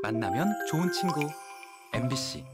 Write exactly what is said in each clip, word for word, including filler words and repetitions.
만나면 좋은 친구 엠비씨.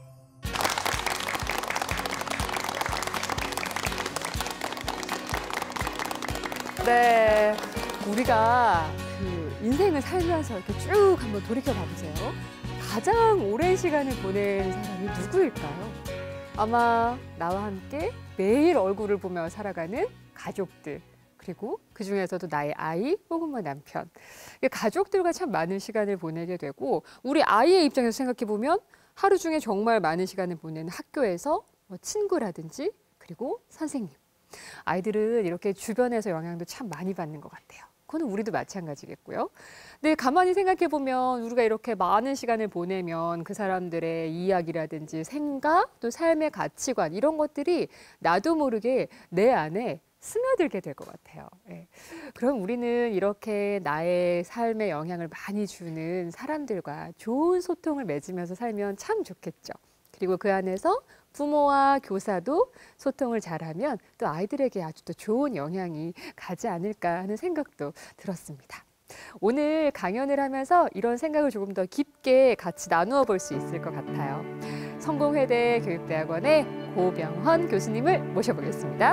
네, 우리가 그 인생을 살면서 이렇게 쭉 한번 돌이켜 봐보세요. 가장 오랜 시간을 보낸 사람이 누구일까요? 아마 나와 함께 매일 얼굴을 보며 살아가는 가족들, 그리고 그중에서도 나의 아이 혹은 뭐 남편. 가족들과 참 많은 시간을 보내게 되고, 우리 아이의 입장에서 생각해 보면 하루 중에 정말 많은 시간을 보내는 학교에서 뭐 친구라든지 그리고 선생님. 아이들은 이렇게 주변에서 영향도 참 많이 받는 것 같아요. 그거는 우리도 마찬가지겠고요. 근데 가만히 생각해 보면 우리가 이렇게 많은 시간을 보내면 그 사람들의 이야기라든지 생각, 또 삶의 가치관 이런 것들이 나도 모르게 내 안에 스며들게 될 것 같아요. 예. 그럼 우리는 이렇게 나의 삶에 영향을 많이 주는 사람들과 좋은 소통을 맺으면서 살면 참 좋겠죠. 그리고 그 안에서 부모와 교사도 소통을 잘하면 또 아이들에게 아주 또 좋은 영향이 가지 않을까 하는 생각도 들었습니다. 오늘 강연을 하면서 이런 생각을 조금 더 깊게 같이 나누어 볼 수 있을 것 같아요. 성공회대 교육대학원의 고병헌 교수님을 모셔보겠습니다.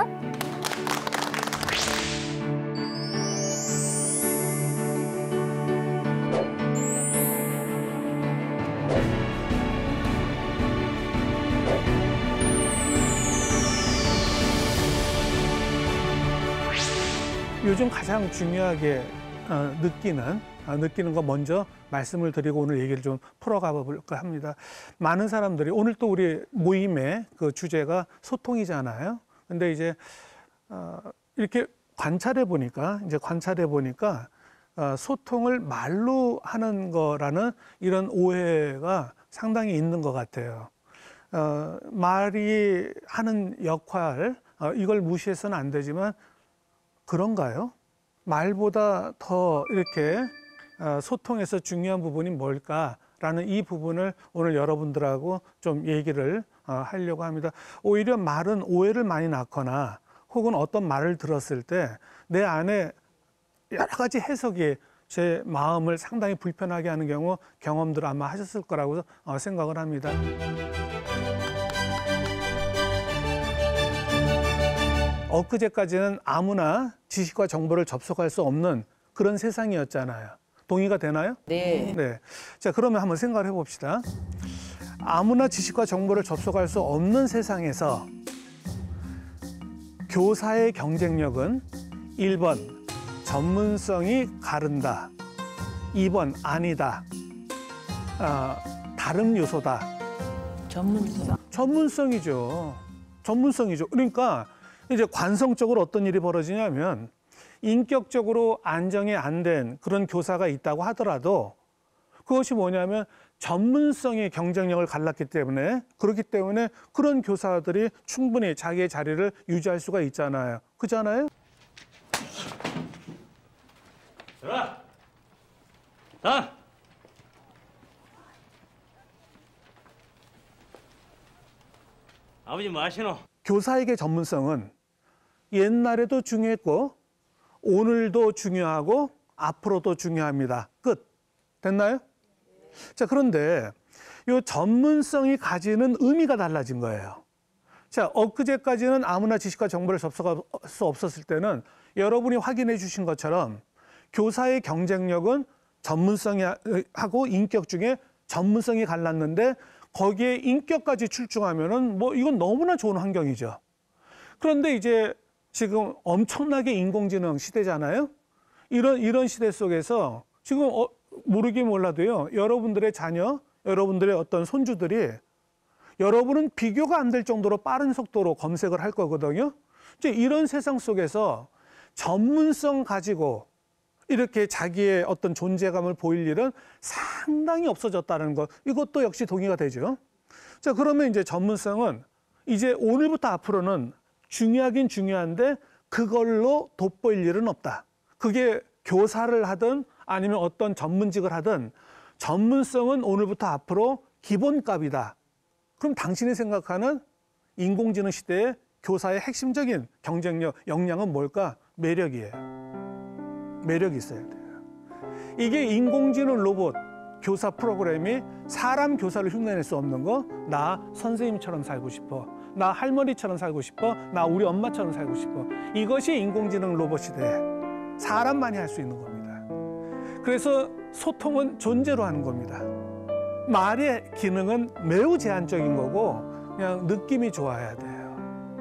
요즘 가장 중요하게 어, 느끼는 어, 느끼는 거 먼저 말씀을 드리고 오늘 얘기를 좀 풀어가 볼까 합니다. 많은 사람들이 오늘 또 우리 모임의 그 주제가 소통이잖아요. 근데 이제 어, 이렇게 관찰해 보니까 이제 관찰해 보니까 어, 소통을 말로 하는 거라는 이런 오해가 상당히 있는 것 같아요. 어, 말이 하는 역할 어, 이걸 무시해서는 안 되지만 그런가요? 말보다 더 이렇게 소통에서 중요한 부분이 뭘까라는 이 부분을 오늘 여러분들하고 좀 얘기를 하려고 합니다. 오히려 말은 오해를 많이 낳거나 혹은 어떤 말을 들었을 때 내 안에 여러 가지 해석이 제 마음을 상당히 불편하게 하는 경우 경험들을 아마 하셨을 거라고 생각을 합니다. 엊그제까지는 아무나 지식과 정보를 접속할 수 없는 그런 세상이었잖아요. 동의가 되나요? 네. 네. 자, 그러면 한번 생각을 해봅시다. 아무나 지식과 정보를 접속할 수 없는 세상에서 교사의 경쟁력은 일 번 전문성이 가른다, 이 번 아니다, 어, 다른 요소다. 전문성. 전문성이죠. 전문성이죠. 그러니까 이제 관성적으로 어떤 일이 벌어지냐면 인격적으로 안정이 안 된 그런 교사가 있다고 하더라도 그것이 뭐냐면 전문성의 경쟁력을 갈랐기 때문에 그렇기 때문에 그런 교사들이 충분히 자기의 자리를 유지할 수가 있잖아요. 그렇잖아요? 자, 다. 아버지 뭐 하시노? 교사에게 전문성은 옛날에도 중요했고 오늘도 중요하고 앞으로도 중요합니다. 끝. 됐나요? 자, 그런데 이 전문성이 가지는 의미가 달라진 거예요. 자, 엊그제까지는 아무나 지식과 정보를 접속할 수 없었을 때는 여러분이 확인해 주신 것처럼 교사의 경쟁력은 전문성하고 인격 중에 전문성이 갈랐는데 거기에 인격까지 출중하면은 뭐 이건 너무나 좋은 환경이죠. 그런데 이제 지금 엄청나게 인공지능 시대잖아요. 이런 이런 시대 속에서 지금 어, 모르긴 몰라도요. 여러분들의 자녀, 여러분들의 어떤 손주들이 여러분은 비교가 안 될 정도로 빠른 속도로 검색을 할 거거든요. 이제 이런 세상 속에서 전문성 가지고 이렇게 자기의 어떤 존재감을 보일 일은 상당히 없어졌다는 것. 이것도 역시 동의가 되죠. 자, 그러면 이제 전문성은 이제 오늘부터 앞으로는 중요하긴 중요한데 그걸로 돋보일 일은 없다. 그게 교사를 하든 아니면 어떤 전문직을 하든 전문성은 오늘부터 앞으로 기본값이다. 그럼 당신이 생각하는 인공지능 시대의 교사의 핵심적인 경쟁력, 역량은 뭘까? 매력이에요. 매력이 있어야 돼요. 이게 인공지능 로봇, 교사 프로그램이 사람 교사를 흉내낼 수 없는 거, 나 선생님처럼 살고 싶어, 나 할머니처럼 살고 싶어, 나 우리 엄마처럼 살고 싶어. 이것이 인공지능 로봇이 돼. 사람만이 할 수 있는 겁니다. 그래서 소통은 존재로 하는 겁니다. 말의 기능은 매우 제한적인 거고 그냥 느낌이 좋아야 돼요.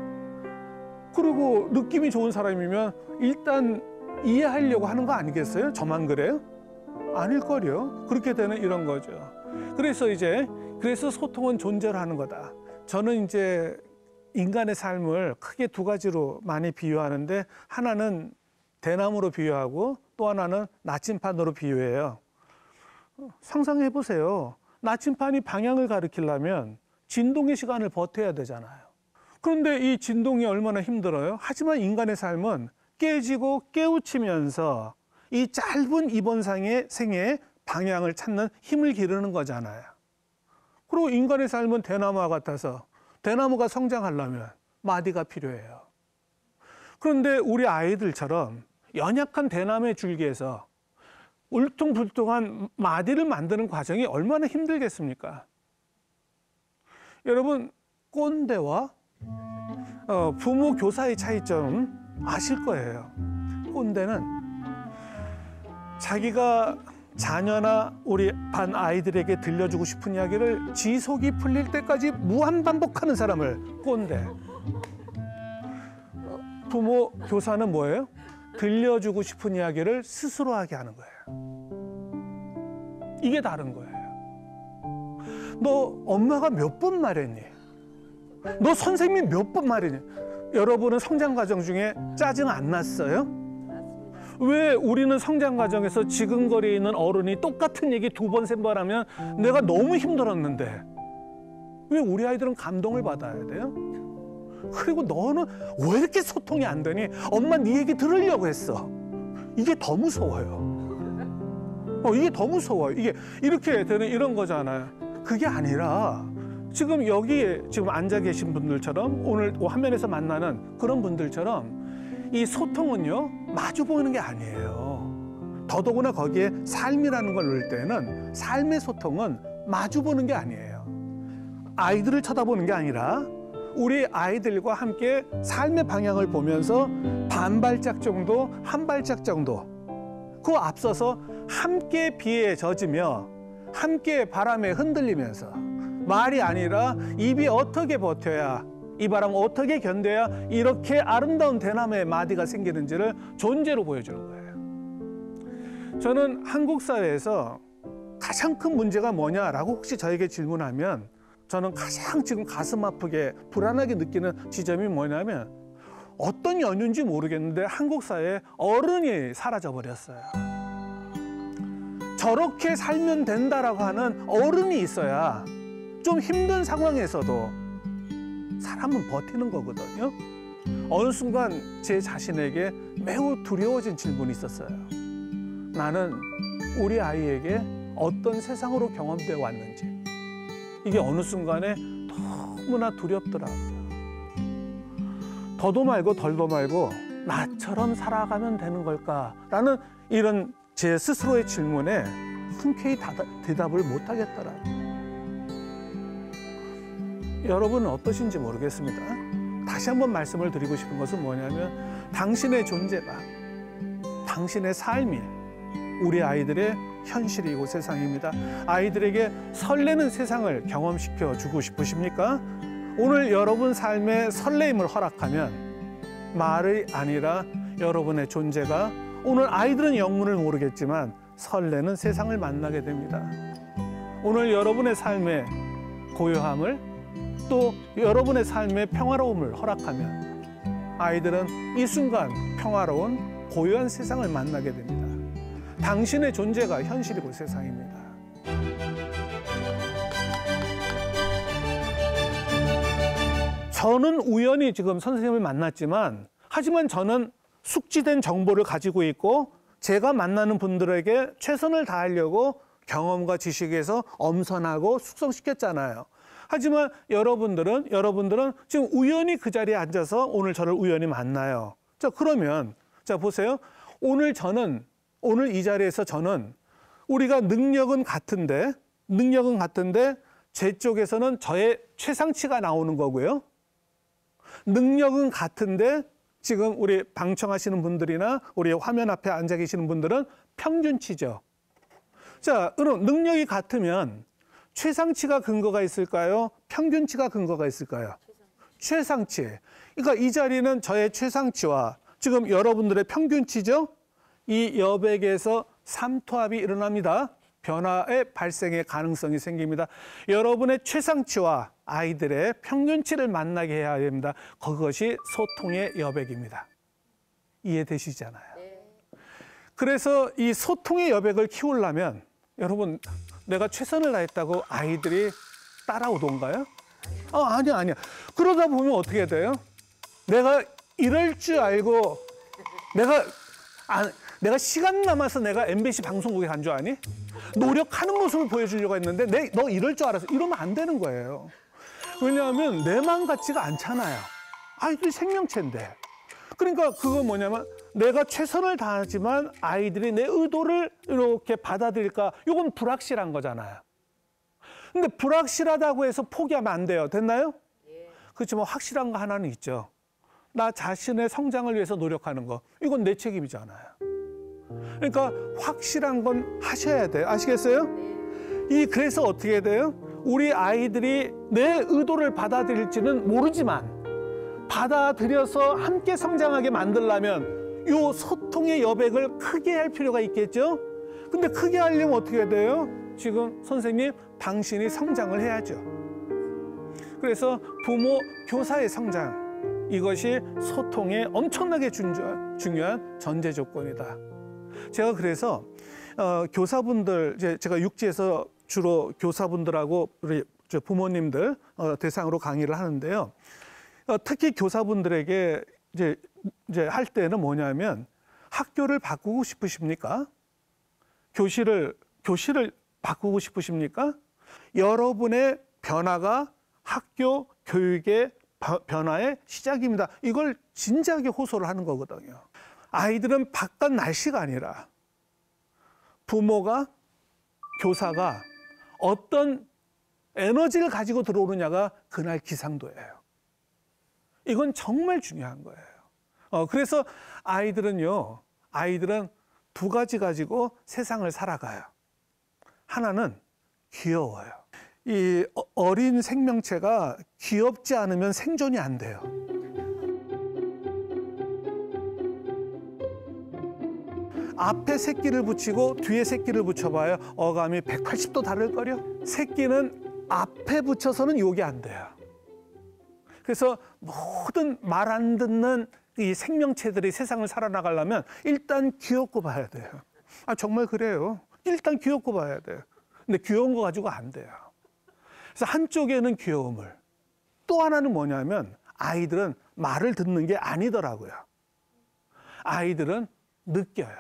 그리고 느낌이 좋은 사람이면 일단 이해하려고 하는 거 아니겠어요? 저만 그래요? 아닐걸요. 그렇게 되는 이런 거죠. 그래서 이제 그래서 소통은 존재로 하는 거다. 저는 이제 인간의 삶을 크게 두 가지로 많이 비유하는데 하나는 대나무로 비유하고 또 하나는 나침판으로 비유해요. 상상해 보세요. 나침판이 방향을 가리키려면 진동의 시간을 버텨야 되잖아요. 그런데 이 진동이 얼마나 힘들어요? 하지만 인간의 삶은 깨지고 깨우치면서 이 짧은 이번상의 생애의 방향을 찾는 힘을 기르는 거잖아요. 그리고 인간의 삶은 대나무와 같아서 대나무가 성장하려면 마디가 필요해요. 그런데 우리 아이들처럼 연약한 대나무의 줄기에서 울퉁불퉁한 마디를 만드는 과정이 얼마나 힘들겠습니까? 여러분, 꼰대와 어, 부모 교사의 차이점 아실 거예요. 꼰대는 자기가 자녀나 우리 반 아이들에게 들려주고 싶은 이야기를 지 속이 풀릴 때까지 무한 반복하는 사람을 꼰대. 부모 교사는 뭐예요? 들려주고 싶은 이야기를 스스로 하게 하는 거예요. 이게 다른 거예요. 너 엄마가 몇 번 말했니? 너 선생님이 몇 번 말했니? 여러분은 성장 과정 중에 짜증 안 났어요? 왜 우리는 성장 과정에서 지근거리에 있는 어른이 똑같은 얘기 두 번, 세 번 하면 내가 너무 힘들었는데 왜 우리 아이들은 감동을 받아야 돼요? 그리고 너는 왜 이렇게 소통이 안 되니? 엄마 네 얘기 들으려고 했어. 이게 더 무서워요. 어, 이게 더 무서워요. 이게 이렇게 되는 이런 거잖아요. 그게 아니라 지금 여기에 지금 앉아 계신 분들처럼 오늘 화면에서 만나는 그런 분들처럼 이 소통은요 마주 보이는 게 아니에요. 더더구나 거기에 삶이라는 걸 넣을 때는 삶의 소통은 마주 보는 게 아니에요. 아이들을 쳐다보는 게 아니라 우리 아이들과 함께 삶의 방향을 보면서 반 발짝 정도, 한 발짝 정도 그 앞서서 함께 비에 젖으며 함께 바람에 흔들리면서 말이 아니라 입이 어떻게 버텨야 이 바람 어떻게 견뎌야 이렇게 아름다운 대나무의 마디가 생기는지를 존재로 보여주는 거예요. 저는 한국 사회에서 가장 큰 문제가 뭐냐라고 혹시 저에게 질문하면 저는 가장 지금 가슴 아프게 불안하게 느끼는 지점이 뭐냐면 어떤 연유인지 모르겠는데 한국 사회에 어른이 사라져 버렸어요. 저렇게 살면 된다라고 하는 어른이 있어야 좀 힘든 상황에서도 사람은 버티는 거거든요. 어느 순간 제 자신에게 매우 두려워진 질문이 있었어요. 나는 우리 아이에게 어떤 세상으로 경험되어 왔는지 이게 어느 순간에 너무나 두렵더라고요. 더도 말고 덜도 말고 나처럼 살아가면 되는 걸까라는 이런 제 스스로의 질문에 흔쾌히 대답을 못 하겠더라고요. 여러분은 어떠신지 모르겠습니다. 다시 한번 말씀을 드리고 싶은 것은 뭐냐면 당신의 존재가, 당신의 삶이 우리 아이들의 현실이고 세상입니다. 아이들에게 설레는 세상을 경험시켜 주고 싶으십니까? 오늘 여러분 삶에 설레임을 허락하면 말이 아니라 여러분의 존재가 오늘 아이들은 영문을 모르겠지만 설레는 세상을 만나게 됩니다. 오늘 여러분의 삶의 고요함을 또 여러분의 삶의 평화로움을 허락하면 아이들은 이 순간 평화로운 고요한 세상을 만나게 됩니다. 당신의 존재가 현실이고 세상입니다. 저는 우연히 지금 선생님을 만났지만 하지만 저는 숙지된 정보를 가지고 있고 제가 만나는 분들에게 최선을 다하려고 경험과 지식에서 엄선하고 숙성시켰잖아요. 하지만 여러분들은 여러분들은 지금 우연히 그 자리에 앉아서 오늘 저를 우연히 만나요. 자, 그러면 자 보세요. 오늘 저는 오늘 이 자리에서 저는 우리가 능력은 같은데, 능력은 같은데 제 쪽에서는 저의 최상치가 나오는 거고요. 능력은 같은데 지금 우리 방청하시는 분들이나 우리 화면 앞에 앉아 계시는 분들은 평균치죠. 자, 그럼 능력이 같으면 최상치가 근거가 있을까요? 평균치가 근거가 있을까요? 최상치. 그러니까 이 자리는 저의 최상치와 지금 여러분들의 평균치죠? 이 여백에서 삼투압이 일어납니다. 변화의 발생의 가능성이 생깁니다. 여러분의 최상치와 아이들의 평균치를 만나게 해야 됩니다. 그것이 소통의 여백입니다. 이해되시잖아요. 그래서 이 소통의 여백을 키우려면 여러분, 내가 최선을 다했다고 아이들이 따라오던가요? 어, 아니야, 아니야. 그러다 보면 어떻게 돼요? 내가 이럴 줄 알고 내가 아, 내가 시간 남아서 내가 엠비씨 방송국에 간 줄 아니? 노력하는 모습을 보여주려고 했는데 내, 너 이럴 줄 알았어. 이러면 안 되는 거예요. 왜냐하면 내 마음 같지가 않잖아요. 아이들이 생명체인데. 그러니까 그거 뭐냐면 내가 최선을 다하지만 아이들이 내 의도를 이렇게 받아들일까? 이건 불확실한 거잖아요. 근데 불확실하다고 해서 포기하면 안 돼요. 됐나요? 그렇지만 확실한 거 하나는 있죠. 나 자신의 성장을 위해서 노력하는 거. 이건 내 책임이잖아요. 그러니까 확실한 건 하셔야 돼요. 아시겠어요? 이 그래서 어떻게 돼요? 우리 아이들이 내 의도를 받아들일지는 모르지만 받아들여서 함께 성장하게 만들려면 이 소통의 여백을 크게 할 필요가 있겠죠? 근데 크게 하려면 어떻게 돼요? 지금 선생님, 당신이 성장을 해야죠. 그래서 부모, 교사의 성장, 이것이 소통에 엄청나게 중요한 전제 조건이다. 제가 그래서 어, 교사분들, 이제 제가 육지에서 주로 교사분들하고 우리 부모님들 어, 대상으로 강의를 하는데요. 어, 특히 교사분들에게 이제, 이제 할 때는 뭐냐면 학교를 바꾸고 싶으십니까? 교실을, 교실을 바꾸고 싶으십니까? 여러분의 변화가 학교 교육의 변화의 시작입니다. 이걸 진지하게 호소를 하는 거거든요. 아이들은 바깥 날씨가 아니라 부모가, 교사가 어떤 에너지를 가지고 들어오느냐가 그날 기상도예요. 이건 정말 중요한 거예요. 어, 그래서 아이들은요, 아이들은 두 가지 가지고 세상을 살아가요. 하나는 귀여워요. 이 어린 생명체가 귀엽지 않으면 생존이 안 돼요. 앞에 새끼를 붙이고 뒤에 새끼를 붙여봐요. 어감이 백팔십 도 다를걸요? 새끼는 앞에 붙여서는 욕이 안 돼요. 그래서 모든 말 안 듣는 이 생명체들이 세상을 살아나가려면 일단 귀엽고 봐야 돼요. 아, 정말 그래요. 일단 귀엽고 봐야 돼요. 근데 귀여운 거 가지고 안 돼요. 그래서 한쪽에는 귀여움을, 또 하나는 뭐냐면 아이들은 말을 듣는 게 아니더라고요. 아이들은 느껴요.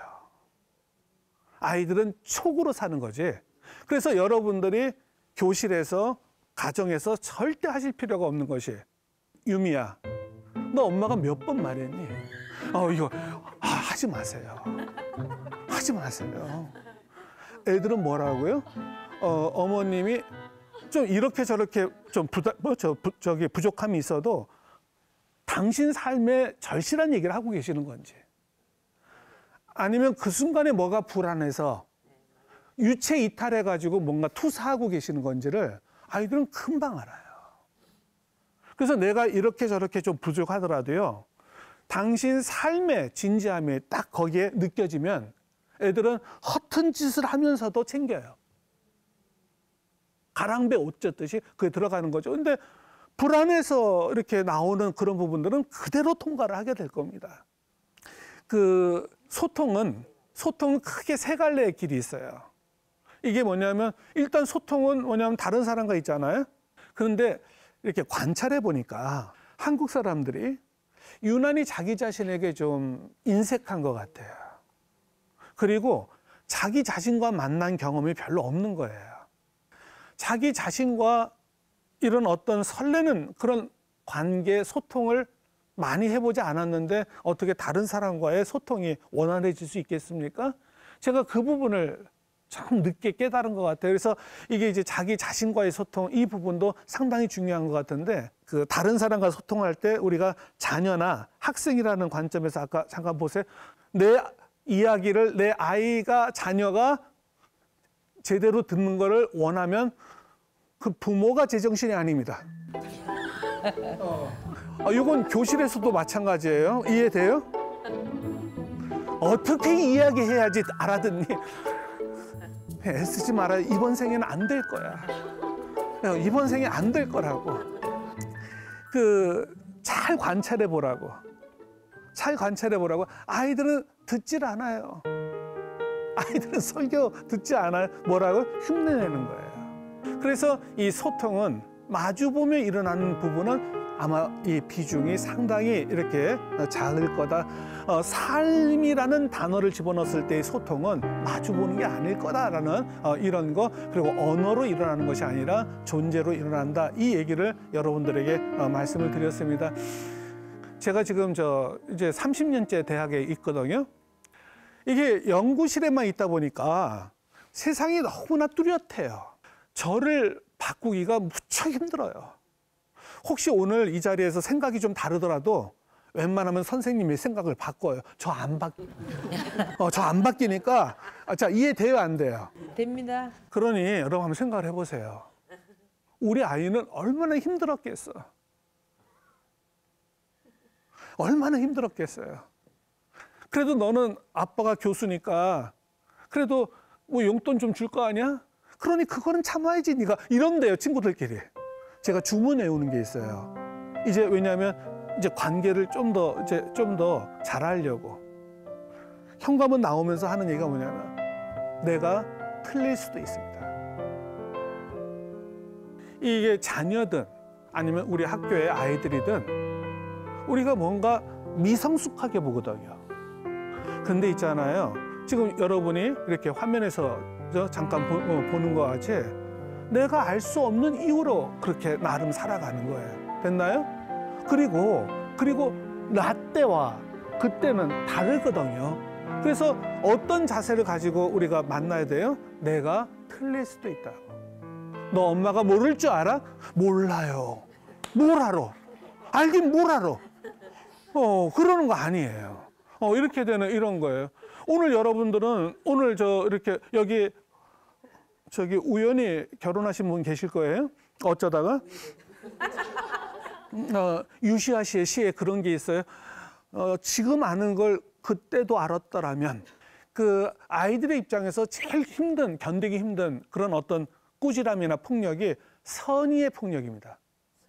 아이들은 촉으로 사는 거지. 그래서 여러분들이 교실에서, 가정에서 절대 하실 필요가 없는 것이, 유미야, 너 엄마가 몇 번 말했니? 어, 이거 아, 하지 마세요. 하지 마세요. 애들은 뭐라고요? 어, 어머님이 좀 이렇게 저렇게 좀 부다, 뭐, 저, 부, 저기 부족함이 있어도 당신 삶에 절실한 얘기를 하고 계시는 건지, 아니면 그 순간에 뭐가 불안해서 유체 이탈해가지고 뭔가 투사하고 계시는 건지를 아이들은 금방 알아요. 그래서 내가 이렇게 저렇게 좀 부족하더라도요, 당신 삶의 진지함이 딱 거기에 느껴지면 애들은 허튼 짓을 하면서도 챙겨요. 가랑배 옷 젖듯이 그게 들어가는 거죠. 근데 불안해서 이렇게 나오는 그런 부분들은 그대로 통과를 하게 될 겁니다. 그 소통은, 소통은 크게 세 갈래의 길이 있어요. 이게 뭐냐면, 일단 소통은 뭐냐면 다른 사람과 있잖아요. 그런데 이렇게 관찰해 보니까 한국 사람들이 유난히 자기 자신에게 좀 인색한 것 같아요. 그리고 자기 자신과 만난 경험이 별로 없는 거예요. 자기 자신과 이런 어떤 설레는 그런 관계, 소통을 많이 해보지 않았는데 어떻게 다른 사람과의 소통이 원활해질 수 있겠습니까? 제가 그 부분을 참 늦게 깨달은 것 같아요. 그래서 이게 이제 자기 자신과의 소통 이 부분도 상당히 중요한 것 같은데 그 다른 사람과 소통할 때 우리가 자녀나 학생이라는 관점에서 아까 잠깐 보세요. 내 이야기를 내 아이가 자녀가 제대로 듣는 거를 원하면 그 부모가 제정신이 아닙니다. 어. 아, 이건 교실에서도 마찬가지예요. 이해돼요? 어떻게 이야기해야지 알아듣니? 애쓰지 마라. 이번 생에는 안 될 거야. 이번 생에 안 될 거라고. 그 잘 관찰해 보라고. 잘 관찰해 보라고. 아이들은 듣질 않아요. 아이들은 설교 듣지 않아요. 뭐라고? 흉내내는 거예요. 그래서 이 소통은 마주보며 일어나는 부분은 아마 이 비중이 상당히 이렇게 작을 거다. 어, 삶이라는 단어를 집어넣었을 때의 소통은 마주보는 게 아닐 거다라는 어, 이런 거, 그리고 언어로 일어나는 것이 아니라 존재로 일어난다. 이 얘기를 여러분들에게 어, 말씀을 드렸습니다. 제가 지금 저 이제 삼십 년째 대학에 있거든요. 이게 연구실에만 있다 보니까 세상이 너무나 뚜렷해요. 저를 바꾸기가 무척 힘들어요. 혹시 오늘 이 자리에서 생각이 좀 다르더라도 웬만하면 선생님이 생각을 바꿔요. 저 안 바뀌, 어, 저 안 바뀌니까 아, 자 이해돼요, 안 돼요? 됩니다. 그러니 여러분 한번 생각을 해보세요. 우리 아이는 얼마나 힘들었겠어? 얼마나 힘들었겠어요? 그래도 너는 아빠가 교수니까 그래도 뭐 용돈 좀 줄 거 아니야? 그러니 그거는 참아야지 네가. 이런데요, 친구들끼리. 제가 주문해 오는 게 있어요. 이제 왜냐하면 이제 관계를 좀 더 이제 좀 더 잘하려고. 현관문 나오면서 하는 얘기가 뭐냐면 내가 틀릴 수도 있습니다. 이게 자녀든 아니면 우리 학교의 아이들이든 우리가 뭔가 미성숙하게 보거든요. 근데 있잖아요. 지금 여러분이 이렇게 화면에서 저 잠깐 보, 어, 보는 것 같이 내가 알 수 없는 이유로 그렇게 나름 살아가는 거예요. 됐나요? 그리고 그리고 나 때와 그때는 다르거든요. 그래서 어떤 자세를 가지고 우리가 만나야 돼요? 내가 틀릴 수도 있다고. 너 엄마가 모를 줄 알아? 몰라요. 뭘 알아? 알긴 뭘 알아? 어, 그러는 거 아니에요. 어, 이렇게 되는 이런 거예요. 오늘 여러분들은 오늘 저 이렇게 여기 저기 우연히 결혼하신 분 계실 거예요. 어쩌다가 어, 유시아 씨의 시에 그런 게 있어요. 어, 지금 아는 걸 그때도 알았더라면. 그 아이들의 입장에서 제일 힘든, 견디기 힘든 그런 어떤 꾸지람이나 폭력이 선의의 폭력입니다.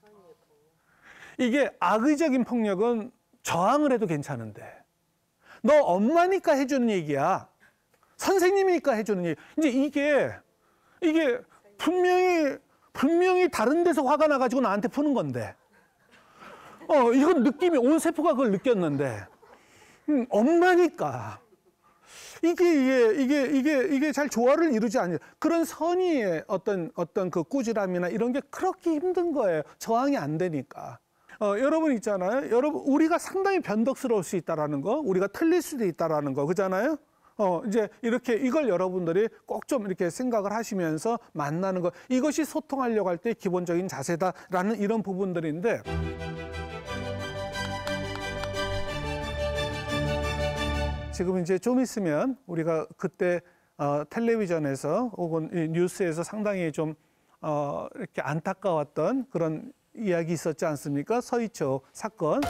이게 악의적인 폭력은 저항을 해도 괜찮은데 너 엄마니까 해주는 얘기야. 선생님이니까 해주는 얘기. 이제 이게 이게 분명히 분명히 다른 데서 화가 나가지고 나한테 푸는 건데, 어 이건 느낌이 온 세포가 그걸 느꼈는데, 음, 엄마니까 이게 이게 이게 이게 이게 잘 조화를 이루지 않는 그런 선의의 어떤 어떤 그 꾸지람이나 이런 게 그렇게 힘든 거예요. 저항이 안 되니까. 어, 여러분 있잖아요. 여러분 우리가 상당히 변덕스러울 수 있다라는 거, 우리가 틀릴 수도 있다라는 거, 그잖아요. 어, 이제 이렇게 이걸 여러분들이 꼭 좀 이렇게 생각을 하시면서 만나는 거, 이것이 소통하려고 할 때 기본적인 자세다라는 이런 부분들인데. 지금 이제 좀 있으면 우리가 그때 어, 텔레비전에서 혹은 이 뉴스에서 상당히 좀 어, 이렇게 안타까웠던 그런 이야기 있었지 않습니까? 서희초 사건.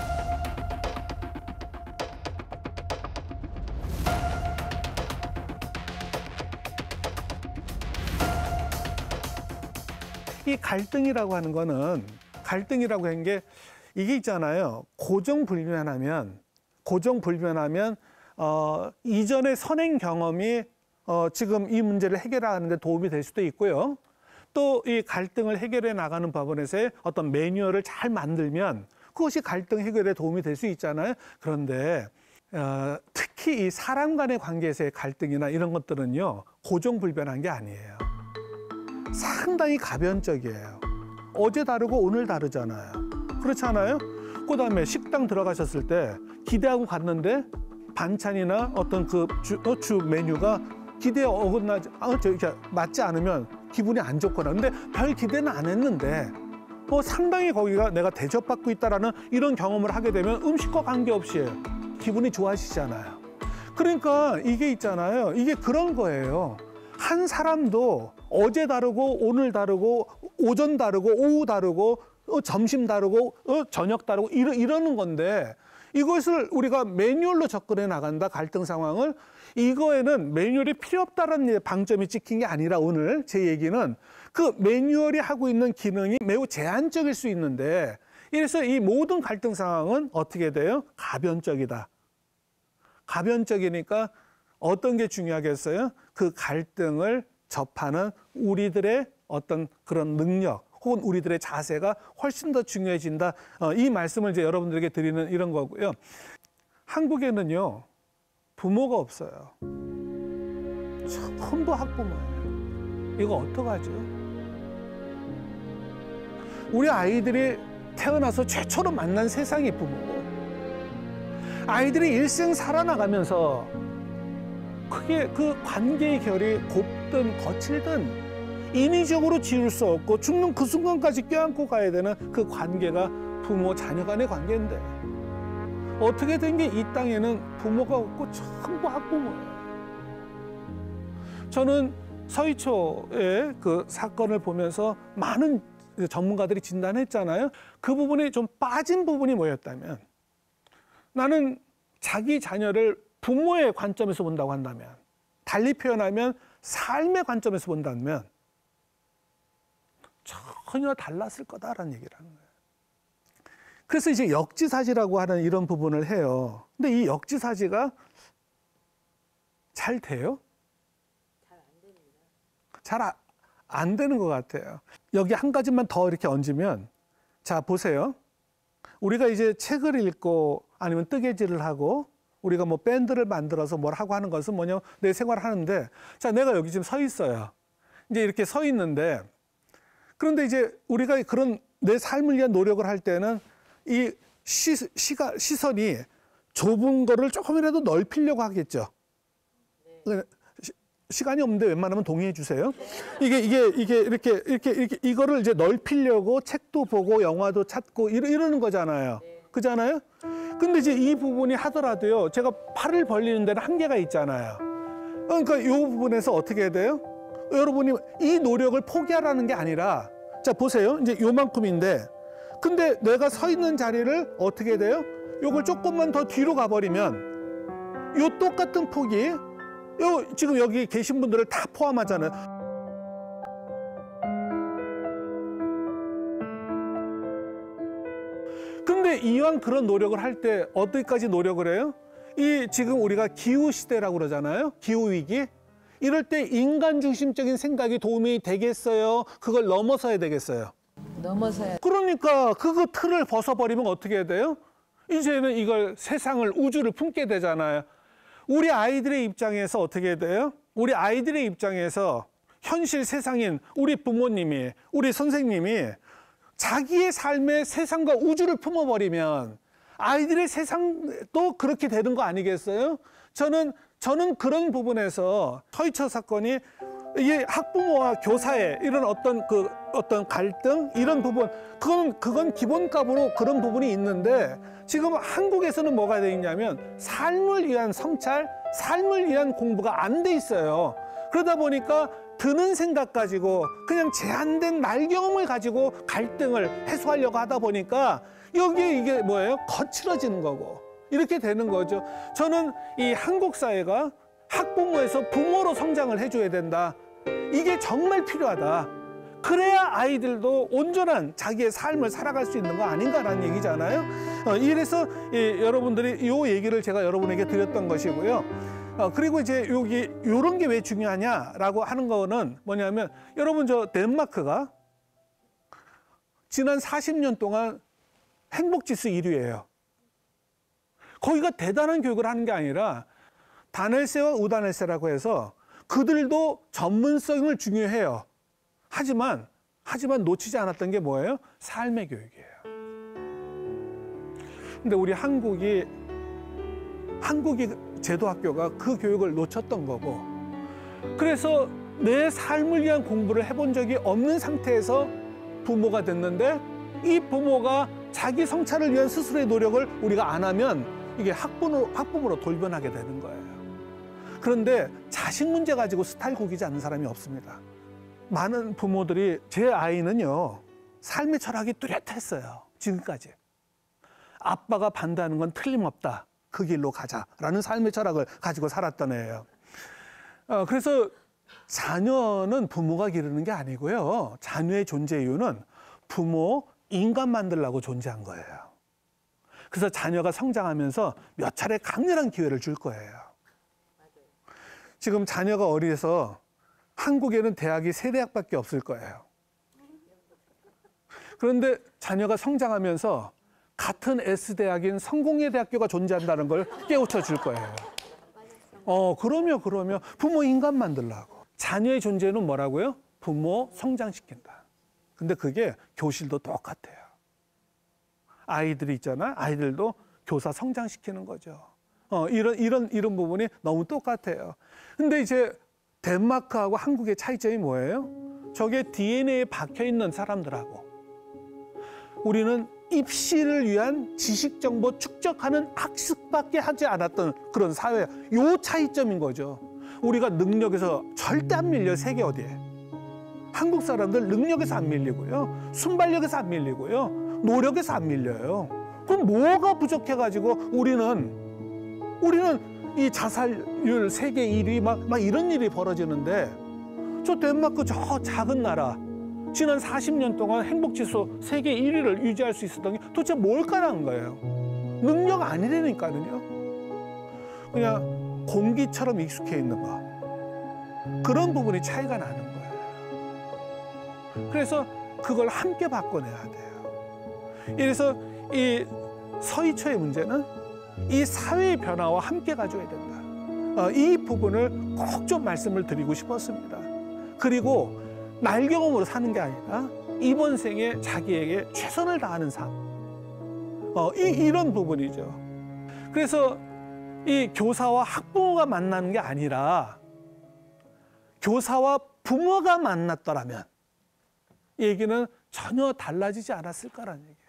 이 갈등이라고 하는 거는, 갈등이라고 하는 게 이게 있잖아요. 고정불변하면, 고정불변하면 어, 이전의 선행 경험이 어, 지금 이 문제를 해결하는 데 도움이 될 수도 있고요. 또 이 갈등을 해결해 나가는 법원에서의 어떤 매뉴얼을 잘 만들면 그것이 갈등 해결에 도움이 될 수 있잖아요. 그런데 어, 특히 이 사람 간의 관계에서의 갈등이나 이런 것들은요, 고정불변한 게 아니에요. 상당히 가변적이에요. 어제 다르고 오늘 다르잖아요. 그렇잖아요. 그다음에 식당 들어가셨을 때 기대하고 갔는데 반찬이나 어떤 그 주, 주 메뉴가 기대에 어긋나지, 아, 저, 이렇게 맞지 않으면 기분이 안 좋거나. 근데 별 기대는 안 했는데, 뭐 상당히 거기가 내가 대접받고 있다라는 이런 경험을 하게 되면 음식과 관계없이 기분이 좋아지잖아요. 그러니까 이게 있잖아요. 이게 그런 거예요. 한 사람도 어제 다르고 오늘 다르고 오전 다르고 오후 다르고 어, 점심 다르고 어, 저녁 다르고 이러, 이러는 건데 이것을 우리가 매뉴얼로 접근해 나간다. 갈등 상황을. 이거에는 매뉴얼이 필요 없다는 방점이 찍힌 게 아니라 오늘 제 얘기는 그 매뉴얼이 하고 있는 기능이 매우 제한적일 수 있는데 이래서 이 모든 갈등 상황은 어떻게 돼요? 가변적이다. 가변적이니까 어떤 게 중요하겠어요? 그 갈등을 접하는 우리들의 어떤 그런 능력 혹은 우리들의 자세가 훨씬 더 중요해진다. 어, 이 말씀을 이제 여러분들에게 드리는 이런 거고요. 한국에는요, 부모가 없어요. 전부 학부모예요. 이거 어떡하죠? 우리 아이들이 태어나서 최초로 만난 세상이 부모고, 아이들이 일생 살아나가면서 크게 그 관계의 결이 곱든 거칠든 인위적으로 지울 수 없고 죽는 그 순간까지 껴안고 가야 되는 그 관계가 부모 자녀 간의 관계인데 어떻게 된 게 이 땅에는 부모가 없고 전부 학부모예요. 저는 서희초의 그 사건을 보면서 많은 전문가들이 진단했잖아요. 그 부분이 좀 빠진 부분이 뭐였다면 나는 자기 자녀를 부모의 관점에서 본다고 한다면, 달리 표현하면 삶의 관점에서 본다면 전혀 달랐을 거다라는 얘기를 하는 거예요. 그래서 이제 역지사지라고 하는 이런 부분을 해요. 근데 이 역지사지가 잘 돼요? 잘 안 됩니다. 잘 안 되는 것 같아요. 여기 한 가지만 더 이렇게 얹으면, 자, 보세요. 우리가 이제 책을 읽고 아니면 뜨개질을 하고 우리가 뭐 밴드를 만들어서 뭘 하고 하는 것은 뭐냐, 내 생활을 하는데, 자, 내가 여기 지금 서 있어요. 이제 이렇게 서 있는데, 그런데 이제 우리가 그런 내 삶을 위한 노력을 할 때는 이 시, 시가, 시선이 좁은 거를 조금이라도 넓히려고 하겠죠. 네. 시, 시간이 없는데 웬만하면 동의해 주세요. 이게, 이게, 이게 이렇게, 이렇게, 이렇게, 이거를 이제 넓히려고 책도 보고 영화도 찾고 이러, 이러는 거잖아요. 그잖아요? 근데 이제 이 부분이 하더라도요, 제가 팔을 벌리는 데는 한계가 있잖아요. 그러니까 이 부분에서 어떻게 해야 돼요? 여러분이 이 노력을 포기하라는 게 아니라, 자, 보세요. 이제 요만큼인데, 근데 내가 서 있는 자리를 어떻게 해야 돼요? 요걸 조금만 더 뒤로 가버리면, 요 똑같은 폭이, 요, 지금 여기 계신 분들을 다 포함하잖아요. 근데 이왕 그런 노력을 할 때 어디까지 노력을 해요? 이 지금 우리가 기후 시대라고 그러잖아요. 기후 위기. 이럴 때 인간 중심적인 생각이 도움이 되겠어요? 그걸 넘어서야 되겠어요? 넘어서야. 그러니까 그거 틀을 벗어버리면 어떻게 해야 돼요? 이제는 이걸 세상을, 우주를 품게 되잖아요. 우리 아이들의 입장에서 어떻게 해야 돼요? 우리 아이들의 입장에서 현실 세상인 우리 부모님이, 우리 선생님이 자기의 삶의 세상과 우주를 품어버리면 아이들의 세상도 그렇게 되는 거 아니겠어요? 저는 저는 그런 부분에서 서희초 사건이 이게 학부모와 교사의 이런 어떤 그 어떤 갈등 이런 부분, 그건 그건 기본값으로 그런 부분이 있는데 지금 한국에서는 뭐가 돼 있냐면 삶을 위한 성찰, 삶을 위한 공부가 안 돼 있어요. 그러다 보니까 드는 생각 가지고 그냥 제한된 날 경험을 가지고 갈등을 해소하려고 하다 보니까 여기에 이게 뭐예요? 거칠어지는 거고 이렇게 되는 거죠. 저는 이 한국 사회가 학부모에서 부모로 성장을 해줘야 된다. 이게 정말 필요하다. 그래야 아이들도 온전한 자기의 삶을 살아갈 수 있는 거 아닌가라는 얘기잖아요. 어, 이래서 이, 여러분들이 이 얘기를 제가 여러분에게 드렸던 것이고요. 어, 그리고 이제 여기 이런 게 왜 중요하냐라고 하는 거는 뭐냐면 여러분 저 덴마크가 지난 사십 년 동안 행복지수 일 위예요. 거기가 대단한 교육을 하는 게 아니라 다넬세와 우다넬세라고 해서 그들도 전문성을 중요해요. 하지만 하지만 놓치지 않았던 게 뭐예요? 삶의 교육이에요. 근데 우리 한국이 한국이 제도학교가 그 교육을 놓쳤던 거고 그래서 내 삶을 위한 공부를 해본 적이 없는 상태에서 부모가 됐는데 이 부모가 자기 성찰을 위한 스스로의 노력을 우리가 안 하면 이게 학부모, 학부모로 돌변하게 되는 거예요. 그런데 자식 문제 가지고 스타일 구기지 않는 사람이 없습니다. 많은 부모들이 제 아이는요, 삶의 철학이 뚜렷했어요. 지금까지. 아빠가 반대하는 건 틀림없다. 그 길로 가자라는 삶의 철학을 가지고 살았던 애예요. 어, 그래서 자녀는 부모가 기르는 게 아니고요. 자녀의 존재 이유는 부모, 인간 만들려고 존재한 거예요. 그래서 자녀가 성장하면서 몇 차례 강렬한 기회를 줄 거예요. 지금 자녀가 어려서 한국에는 대학이 세 대학밖에 없을 거예요. 그런데 자녀가 성장하면서 같은 S대학인 성공회 대학교가 존재한다는 걸 깨우쳐 줄 거예요. 어, 그러면, 그러면 부모 인간 만들라고. 자녀의 존재는 뭐라고요? 부모 성장시킨다. 근데 그게 교실도 똑같아요. 아이들이 있잖아. 아이들도 교사 성장시키는 거죠. 어, 이런, 이런, 이런 부분이 너무 똑같아요. 근데 이제 덴마크하고 한국의 차이점이 뭐예요? 저게 디엔에이에 박혀 있는 사람들하고 우리는 입시를 위한 지식 정보 축적하는 학습밖에 하지 않았던 그런 사회예요. 요 차이점인 거죠. 우리가 능력에서 절대 안 밀려. 세계 어디에. 한국 사람들 능력에서 안 밀리고요. 순발력에서 안 밀리고요. 노력에서 안 밀려요. 그럼 뭐가 부족해가지고 우리는 우리는 이 자살률 세계 일 위 막, 막 이런 일이 벌어지는데 저 덴마크 저 작은 나라 지난 사십 년 동안 행복지수 세계 일 위를 유지할 수 있었던 게 도대체 뭘까라는 거예요. 능력 아니라니까요. 그냥 공기처럼 익숙해 있는 거. 그런 부분이 차이가 나는 거예요. 그래서 그걸 함께 바꿔내야 돼요. 이래서 이 서희초의 문제는 이 사회의 변화와 함께 가져야 된다. 어, 이 부분을 꼭 좀 말씀을 드리고 싶었습니다. 그리고 날 경험으로 사는 게 아니라 이번 생에 자기에게 최선을 다하는 삶. 어, 이, 이런 부분이죠. 그래서 이 교사와 학부모가 만나는 게 아니라 교사와 부모가 만났더라면 이 얘기는 전혀 달라지지 않았을 거라는 얘기예요.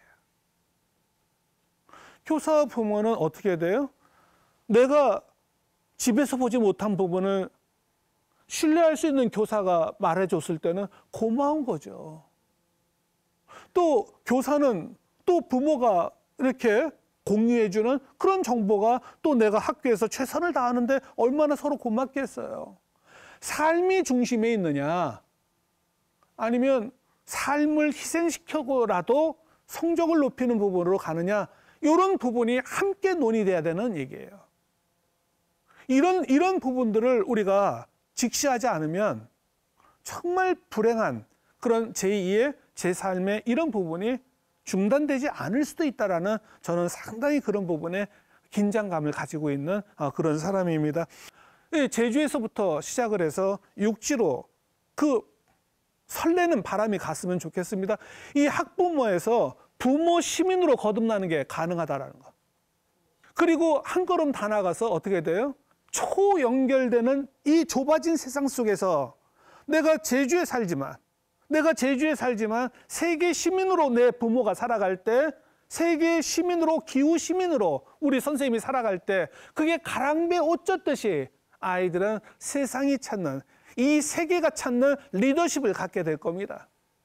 교사와 부모는 어떻게 돼요? 내가 집에서 보지 못한 부분을 신뢰할 수 있는 교사가 말해줬을 때는 고마운 거죠. 또 교사는 또 부모가 이렇게 공유해주는 그런 정보가 또 내가 학교에서 최선을 다하는데 얼마나 서로 고맙겠어요. 삶이 중심에 있느냐 아니면 삶을 희생시켜고라도 성적을 높이는 부분으로 가느냐 이런 부분이 함께 논의돼야 되는 얘기예요. 이런, 이런 부분들을 우리가 직시하지 않으면 정말 불행한 그런 제이의 제 삶의 이런 부분이 중단되지 않을 수도 있다라는 저는 상당히 그런 부분에 긴장감을 가지고 있는 그런 사람입니다. 제주에서부터 시작을 해서 육지로 그 설레는 바람이 갔으면 좋겠습니다. 이 학부모에서 부모 시민으로 거듭나는 게 가능하다라는 거. 그리고 한 걸음 다 나가서 어떻게 돼요? 초연결되는 이 좁아진 세상 속에서 내가 제주에 살지만 내가 제주에 살지만 세계 시민으로 내 부모가 살아갈 때 세계 시민으로 기후 시민으로 우리 선생님이 살아갈 때 그게 가랑비에 옷 젖듯이 아이들은 세상이 찾는 이 세계가 찾는 리더십을 갖게 될 겁니다.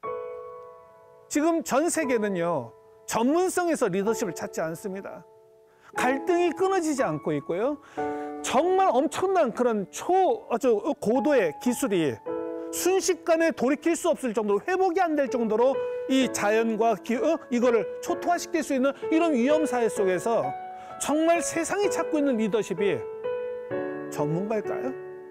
지금 전 세계는요 전문성에서 리더십을 찾지 않습니다. 갈등이 끊어지지 않고 있고요. 정말 엄청난 그런 초 아주 고도의 기술이 순식간에 돌이킬 수 없을 정도로 회복이 안 될 정도로 이 자연과 기, 어? 이거를 초토화시킬 수 있는 이런 위험 사회 속에서 정말 세상이 찾고 있는 리더십이 전문가일까요?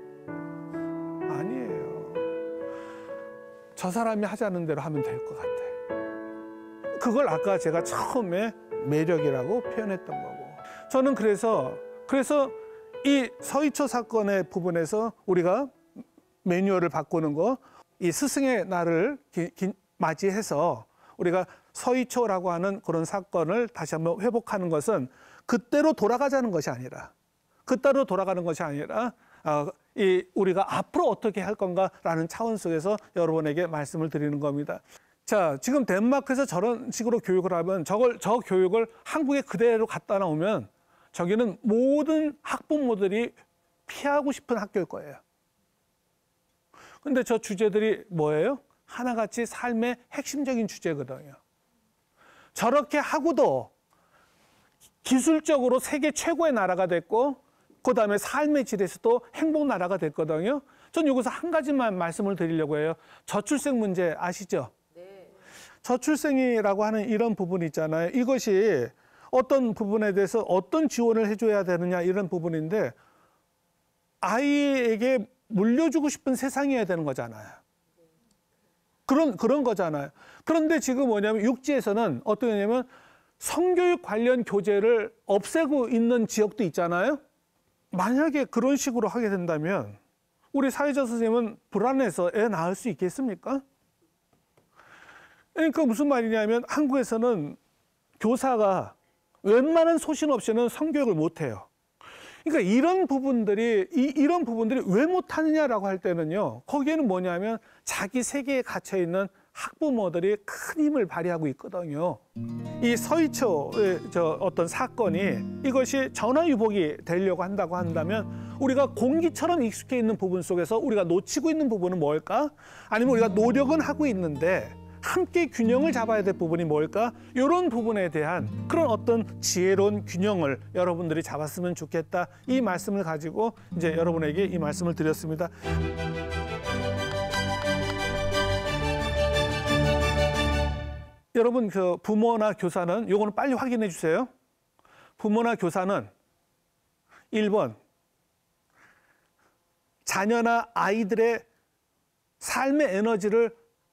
아니에요. 저 사람이 하자는 대로 하면 될 것 같아. 그걸 아까 제가 처음에 매력이라고 표현했던 거고. 저는 그래서 그래서 이 서희초 사건의 부분에서 우리가 매뉴얼을 바꾸는 거, 이 스승의 날을 기, 기, 맞이해서 우리가 서희초라고 하는 그런 사건을 다시 한번 회복하는 것은 그때로 돌아가자는 것이 아니라 그때로 돌아가는 것이 아니라 어, 이 우리가 앞으로 어떻게 할 건가라는 차원 속에서 여러분에게 말씀을 드리는 겁니다. 자, 지금 덴마크에서 저런 식으로 교육을 하면 저걸 저 교육을 한국에 그대로 갖다 놓으면 저기는 모든 학부모들이 피하고 싶은 학교일 거예요. 근데 저 주제들이 뭐예요? 하나같이 삶의 핵심적인 주제거든요. 저렇게 하고도 기술적으로 세계 최고의 나라가 됐고 그 다음에 삶의 질에서도 행복 나라가 됐거든요. 전 여기서 한 가지만 말씀을 드리려고 해요. 저출생 문제 아시죠? 네. 저출생이라고 하는 이런 부분이 있잖아요. 이것이 어떤 부분에 대해서 어떤 지원을 해줘야 되느냐 이런 부분인데 아이에게 물려주고 싶은 세상이어야 되는 거잖아요. 그런, 그런 거잖아요. 그런데 지금 뭐냐면 육지에서는 어떻게 하냐면 성교육 관련 교재를 없애고 있는 지역도 있잖아요. 만약에 그런 식으로 하게 된다면 우리 사회자 선생님은 불안해서 애 낳을 수 있겠습니까? 그러니까 무슨 말이냐면 한국에서는 교사가 웬만한 소신 없이는 성교육을 못해요. 그러니까 이런 부분들이 이, 이런 부분들이 왜 못하느냐라고 할 때는요. 거기에는 뭐냐면 자기 세계에 갇혀 있는 학부모들이 큰 힘을 발휘하고 있거든요. 이 서희초의 저 어떤 사건이 이것이 전화위복이 되려고 한다고 한다면 우리가 공기처럼 익숙해 있는 부분 속에서 우리가 놓치고 있는 부분은 뭘까? 아니면 우리가 노력은 하고 있는데 함께 균형을 잡아야 될 부분이 뭘까? 이런 부분에 대한 그런 어떤 지혜로운 균형을 여러분들이 잡았으면 좋겠다. 이 말씀을 가지고 이제 여러분에게 이 말씀을 드렸습니다. 여러분 그 부모나 교사는 요거는 빨리 확인해 주세요. 부모나 교사는 일 번 자녀나 아이들의 삶의 에너지를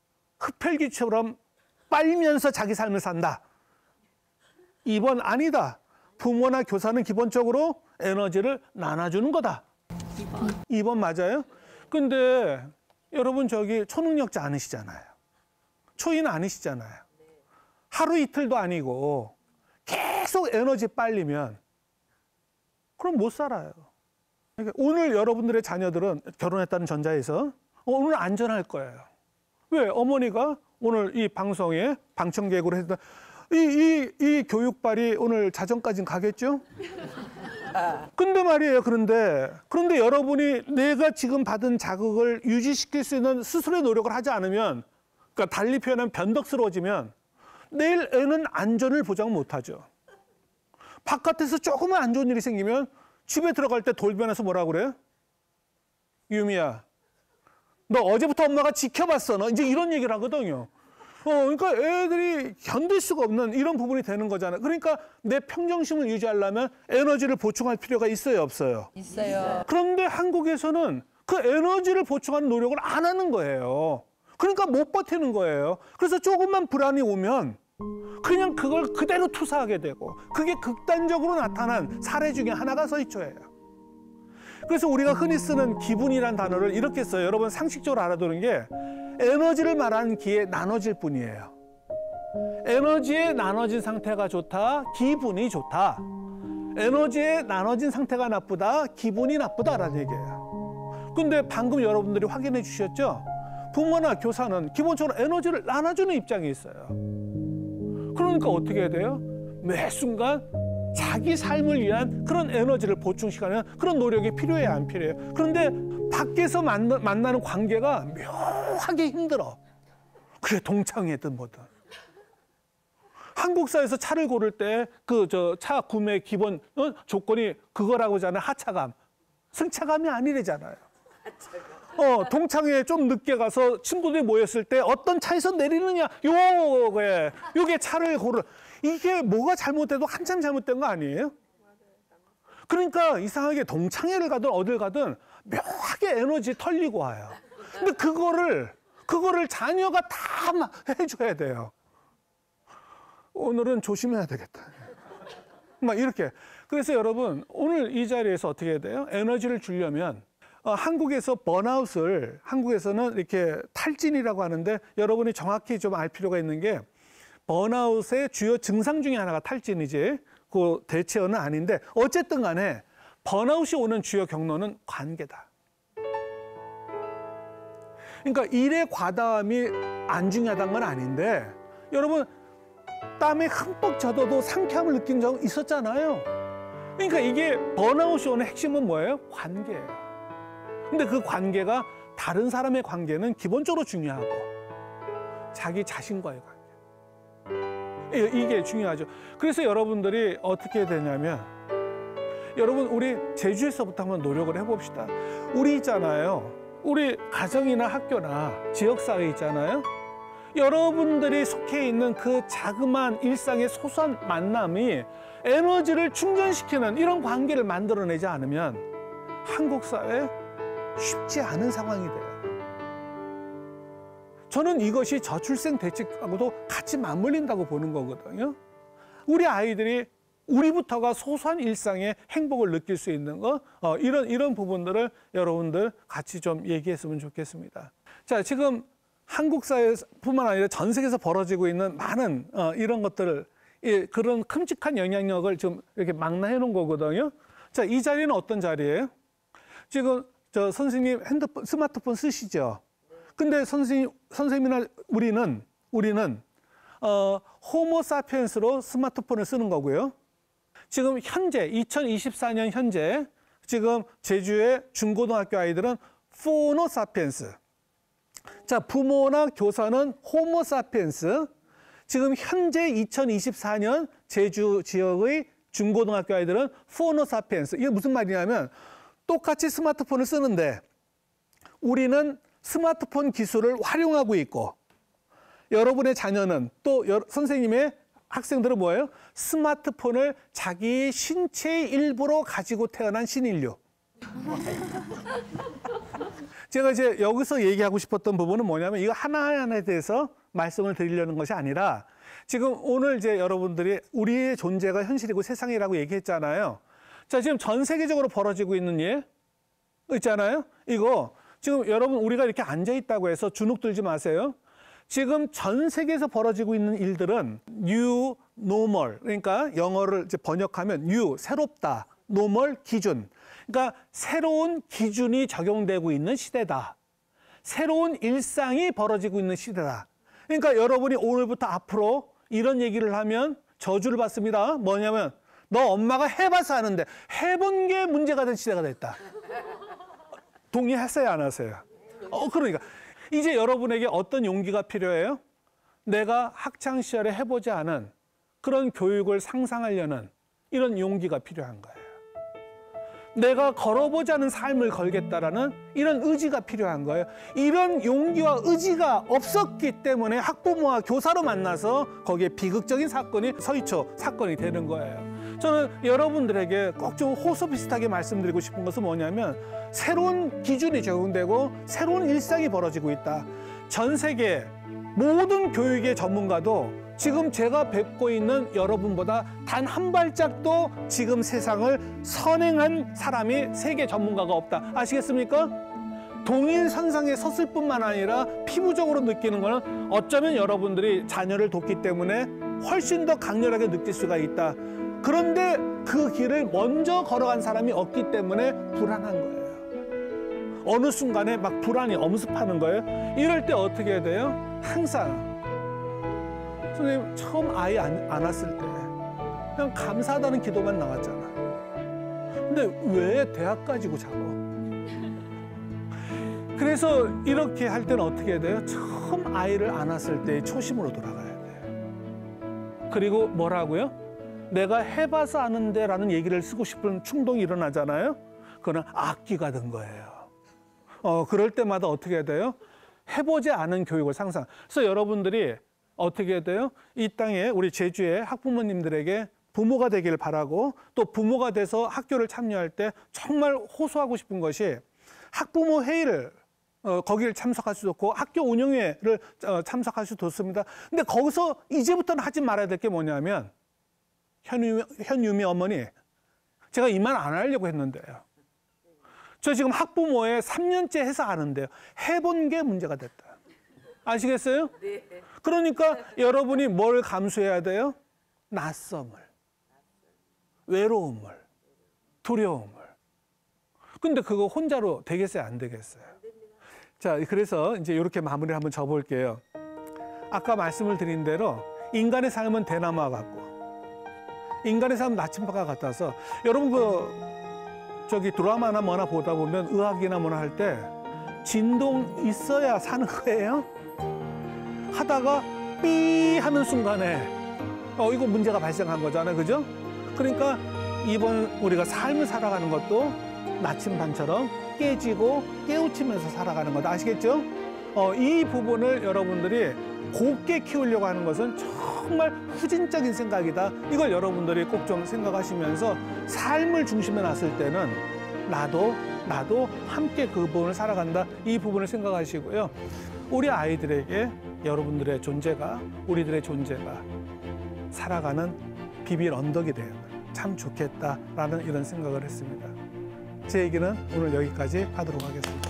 흡혈귀처럼 빨면서 자기 삶을 산다. 이 번 아니다. 부모나 교사는 기본적으로 에너지를 나눠주는 거다. 이 번. 이 번 맞아요? 근데 여러분 저기 초능력자 아니시잖아요. 초인 아니시잖아요. 하루 이틀도 아니고 계속 에너지 빨리면 그럼 못 살아요. 그러니까 오늘 여러분들의 자녀들은 결혼했다는 전자에서 오늘 안전할 거예요. 왜? 어머니가 오늘 이 방송에 방청객으로 했던 이, 이, 이 교육발이 오늘 자정까지는 가겠죠? 근데 말이에요. 그런데, 그런데 여러분이 내가 지금 받은 자극을 유지시킬 수 있는 스스로의 노력을 하지 않으면, 그러니까 달리 표현하면 변덕스러워지면 내일 애는 안전을 보장 못하죠. 바깥에서 조금만 안 좋은 일이 생기면 집에 들어갈 때 돌변해서 뭐라 그래요? 유미야, 너 어제부터 엄마가 지켜봤어. 너 이제 이런 얘기를 하거든요. 어, 그러니까 애들이 견딜 수가 없는 이런 부분이 되는 거잖아요. 그러니까 내 평정심을 유지하려면 에너지를 보충할 필요가 있어요, 없어요? 있어요. 그런데 한국에서는 그 에너지를 보충하는 노력을 안 하는 거예요. 그러니까 못 버티는 거예요. 그래서 조금만 불안이 오면 그냥 그걸 그대로 투사하게 되고 그게 극단적으로 나타난 사례 중에 하나가 서희초예요. 그래서 우리가 흔히 쓰는 기분이란 단어를 이렇게 써요. 여러분 상식적으로 알아두는 게 에너지를 말하는 기에 나눠질 뿐이에요. 에너지에 나눠진 상태가 좋다, 기분이 좋다. 에너지에 나눠진 상태가 나쁘다, 기분이 나쁘다라는 얘기예요. 근데 방금 여러분들이 확인해 주셨죠? 부모나 교사는 기본적으로 에너지를 나눠주는 입장에 있어요. 그러니까 어떻게 해야 돼요? 매 순간 자기 삶을 위한 그런 에너지를 보충시키는 그런 노력이 필요해야 안 필요해요. 그런데 밖에서 만나, 만나는 관계가 묘하게 힘들어. 그게 동창회든 뭐든. 한국사에서 차를 고를 때 그 저 차 구매 기본 어? 조건이 그거라고 하잖아요. 하차감. 승차감이 아니래잖아요. 어, 동창회에 좀 늦게 가서 친구들이 모였을 때 어떤 차에서 내리느냐, 요게, 요게 차를 고르. 이게 뭐가 잘못돼도 한참 잘못된 거 아니에요? 그러니까 이상하게 동창회를 가든 어딜 가든 묘하게 에너지 털리고 와요. 근데 그거를, 그거를 자녀가 다 해줘야 돼요. 오늘은 조심해야 되겠다. 막 이렇게. 그래서 여러분, 오늘 이 자리에서 어떻게 해야 돼요? 에너지를 주려면 어, 한국에서 번아웃을 한국에서는 이렇게 탈진이라고 하는데 여러분이 정확히 좀 알 필요가 있는 게 번아웃의 주요 증상 중에 하나가 탈진이지 그 대체어는 아닌데 어쨌든 간에 번아웃이 오는 주요 경로는 관계다. 그러니까 일의 과다함이 안 중요하다는 건 아닌데 여러분 땀에 흠뻑 젖어도 상쾌함을 느낀 적 있었잖아요. 그러니까 이게 번아웃이 오는 핵심은 뭐예요? 관계예요. 근데 그 관계가 다른 사람의 관계는 기본적으로 중요하고 자기 자신과의 관계. 이게 중요하죠. 그래서 여러분들이 어떻게 되냐면 여러분 우리 제주에서부터 한번 노력을 해봅시다. 우리 있잖아요. 우리 가정이나 학교나 지역사회 있잖아요. 여러분들이 속해 있는 그 자그마한 일상의 소소한 만남이 에너지를 충전시키는 이런 관계를 만들어내지 않으면 한국 사회 쉽지 않은 상황이 돼요. 저는 이것이 저출생 대책하고도 같이 맞물린다고 보는 거거든요. 우리 아이들이 우리부터가 소소한 일상의 행복을 느낄 수 있는 거 어, 이런 이런 부분들을 여러분들 같이 좀 얘기했으면 좋겠습니다. 자, 지금 한국 사회뿐만 아니라 전 세계에서 벌어지고 있는 많은 어, 이런 것들을 이, 그런 큼직한 영향력을 좀 이렇게 망라해 놓은 거거든요. 자, 이 자리는 어떤 자리예요? 지금 저 선생님 핸드폰, 스마트폰 쓰시죠? 근데 선생님, 선생님이나 우리는 우리는 어, 호모사피엔스로 스마트폰을 쓰는 거고요. 지금 현재 이천이십사 년 현재 지금 제주의 중고등학교 아이들은 포노사피엔스. 자, 부모나 교사는 호모사피엔스. 지금 현재 이천이십사 년 제주 지역의 중고등학교 아이들은 포노사피엔스. 이게 무슨 말이냐면 똑같이 스마트폰을 쓰는데 우리는 스마트폰 기술을 활용하고 있고 여러분의 자녀는 또 여, 선생님의 학생들은 뭐예요? 스마트폰을 자기 신체의 일부로 가지고 태어난 신인류. 제가 이제 여기서 얘기하고 싶었던 부분은 뭐냐면 이거 하나하나에 대해서 말씀을 드리려는 것이 아니라 지금 오늘 이제 여러분들이 우리의 존재가 현실이고 세상이라고 얘기했잖아요. 자, 지금 전 세계적으로 벌어지고 있는 일 있잖아요. 이거 지금 여러분 우리가 이렇게 앉아 있다고 해서 주눅 들지 마세요. 지금 전 세계에서 벌어지고 있는 일들은 new normal, 그러니까 영어를 이제 번역하면 new, 새롭다, normal, 기준. 그러니까 새로운 기준이 적용되고 있는 시대다. 새로운 일상이 벌어지고 있는 시대다. 그러니까 여러분이 오늘부터 앞으로 이런 얘기를 하면 저주를 받습니다. 뭐냐면 너 엄마가 해봐서 하는데 해본 게 문제가 된 시대가 됐다. 동의하세요, 안 하세요? 어, 그러니까 이제 여러분에게 어떤 용기가 필요해요? 내가 학창 시절에 해보지 않은 그런 교육을 상상하려는 이런 용기가 필요한 거예요. 내가 걸어보지 않은 삶을 걸겠다라는 이런 의지가 필요한 거예요. 이런 용기와 의지가 없었기 때문에 학부모와 교사로 만나서 거기에 비극적인 사건이 서희초 사건이 되는 거예요. 저는 여러분들에게 꼭 좀 호소 비슷하게 말씀드리고 싶은 것은 뭐냐면 새로운 기준이 적용되고 새로운 일상이 벌어지고 있다. 전 세계 모든 교육의 전문가도 지금 제가 뵙고 있는 여러분보다 단 한 발짝도 지금 세상을 선행한 사람이 세계 전문가가 없다. 아시겠습니까? 동일선상에 섰을 뿐만 아니라 피부적으로 느끼는 거는 어쩌면 여러분들이 자녀를 돕기 때문에 훨씬 더 강렬하게 느낄 수가 있다. 그런데 그 길을 먼저 걸어간 사람이 없기 때문에 불안한 거예요. 어느 순간에 막 불안이 엄습하는 거예요. 이럴 때 어떻게 해야 돼요? 항상 선생님 처음 아이 안, 안았을 때 그냥 감사하다는 기도만 나왔잖아. 근데 왜 대학 가지고 자고? 그래서 이렇게 할 때는 어떻게 해야 돼요? 처음 아이를 안았을 때의 초심으로 돌아가야 돼요. 그리고 뭐라고요? 내가 해봐서 아는데 라는 얘기를 쓰고 싶은 충동이 일어나잖아요. 그거는 악기가 된 거예요. 어, 그럴 때마다 어떻게 해야 돼요? 해보지 않은 교육을 상상. 그래서 여러분들이 어떻게 해야 돼요? 이 땅에 우리 제주의 학부모님들에게 부모가 되기를 바라고 또 부모가 돼서 학교를 참여할 때 정말 호소하고 싶은 것이 학부모 회의를 어, 거기를 참석할 수도 있고 학교 운영회를 어, 참석할 수도 있습니다. 근데 거기서 이제부터는 하지 말아야 될 게 뭐냐면 현유미, 현유미 어머니 제가 이 말 안 하려고 했는데요. 저 지금 학부모에 삼 년째 해서 아는데요. 해본 게 문제가 됐다. 아시겠어요? 네. 그러니까 여러분이 뭘 감수해야 돼요? 낯섦을, 외로움을, 두려움을. 근데 그거 혼자로 되겠어요? 안 되겠어요? 자, 그래서 이제 이렇게 마무리 한번 접을게요. 아까 말씀을 드린 대로 인간의 삶은 대나무와 같고 인간의 삶은 나침반과 같아서 여러분 그 저기 드라마나 뭐나 보다 보면 의학이나 뭐나 할 때 진동 있어야 사는 거예요. 하다가 삐 하는 순간에 어 이거 문제가 발생한 거잖아요. 그죠? 그러니까 이번 우리가 삶을 살아가는 것도 나침반처럼 깨지고 깨우치면서 살아가는 거다. 아시겠죠? 어, 이 부분을 여러분들이 곱게 키우려고 하는 것은 정말 후진적인 생각이다. 이걸 여러분들이 꼭 좀 생각하시면서 삶을 중심에 놨을 때는 나도 나도 함께 그 부분을 살아간다. 이 부분을 생각하시고요. 우리 아이들에게 여러분들의 존재가 우리들의 존재가 살아가는 비빌 언덕이 되면 참 좋겠다라는 이런 생각을 했습니다. 제 얘기는 오늘 여기까지 하도록 하겠습니다.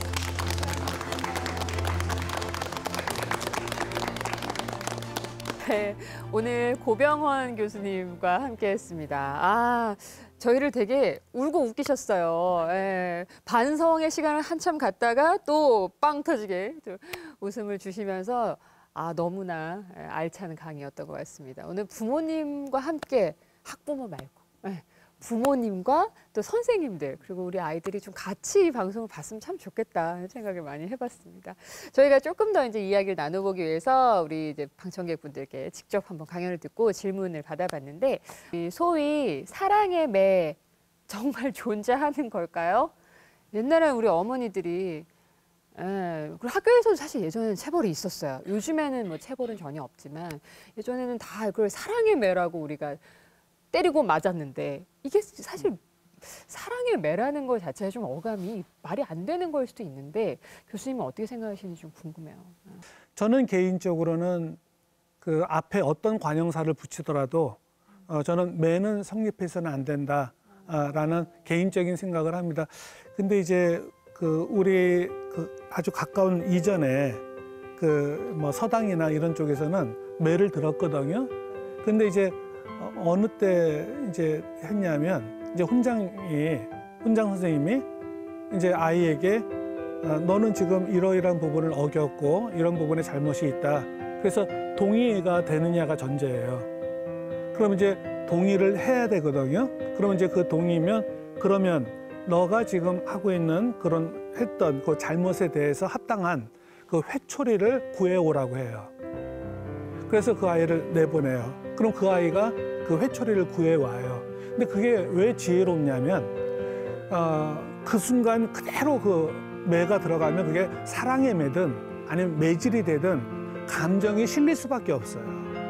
네, 오늘 고병헌 교수님과 함께했습니다. 아, 저희를 되게 울고 웃기셨어요. 예, 반성의 시간을 한참 갖다가 또 빵 터지게 또 웃음을 주시면서 아, 너무나 알찬 강의였던 것 같습니다. 오늘 부모님과 함께 학부모 말고 예, 부모님과 또 선생님들 그리고 우리 아이들이 좀 같이 이 방송을 봤으면 참 좋겠다 생각을 많이 해봤습니다. 저희가 조금 더 이제 이야기를 나눠보기 위해서 우리 이제 방청객분들께 직접 한번 강연을 듣고 질문을 받아봤는데 이 소위 사랑의 매 정말 존재하는 걸까요? 옛날에 우리 어머니들이 예, 그리고 학교에서도 사실 예전에는 체벌이 있었어요. 요즘에는 뭐 체벌은 전혀 없지만 예전에는 다 그걸 사랑의 매라고 우리가 때리고 맞았는데 이게 사실 사랑의 매라는 것 자체가 좀 어감이 말이 안 되는 걸 수도 있는데 교수님은 어떻게 생각하시는지 좀 궁금해요. 저는 개인적으로는 그 앞에 어떤 관형사를 붙이더라도 어, 저는 매는 성립해서는 안 된다라는 개인적인 생각을 합니다. 근데 이제 그 우리 그 아주 가까운 이전에 그 뭐 서당이나 이런 쪽에서는 매를 들었거든요. 근데 이제 어느 때 이제 했냐면 이제 훈장이 훈장 선생님이 이제 아이에게 어, 너는 지금 이러이러한 부분을 어겼고 이런 부분에 잘못이 있다. 그래서 동의가 되느냐가 전제예요. 그럼 이제 동의를 해야 되거든요. 그러면 이제 그 동의면 그러면 너가 지금 하고 있는 그런 했던 그 잘못에 대해서 합당한 그 회초리를 구해오라고 해요. 그래서 그 아이를 내보내요. 그럼 그 아이가 그 회초리를 구해와요. 근데 그게 왜 지혜롭냐면 어, 그 순간 그대로 그 매가 들어가면 그게 사랑의 매든 아니면 매질이 되든 감정이 실릴 수밖에 없어요.